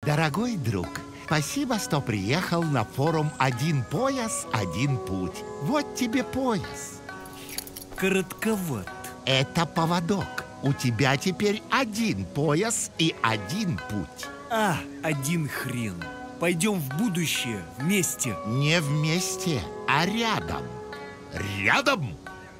Дорогой друг, спасибо, что приехал на форум «Один пояс, один путь». Вот тебе пояс. Коротковат. Это поводок. У тебя теперь один пояс и один путь. Один хрен. Пойдем в будущее вместе. Не вместе, а рядом. Рядом?